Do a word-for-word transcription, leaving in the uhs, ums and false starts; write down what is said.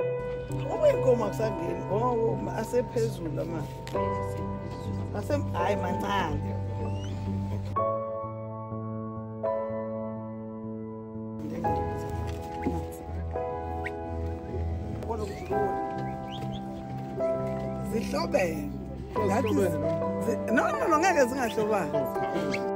Ubenkomo akusangeni ngoba asephezulu ama. Ase hayi mancane. Zihlobe. No no no ngeke zingahlobani.